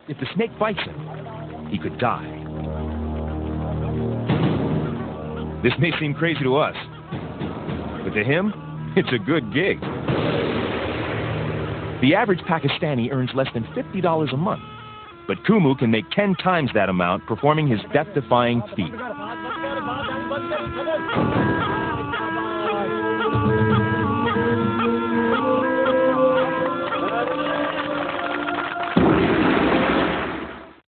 If the snake bites him, he could die. This may seem crazy to us, but to him, it's a good gig. The average Pakistani earns less than $50 a month, but Kumu can make 10 times that amount performing his death-defying feat.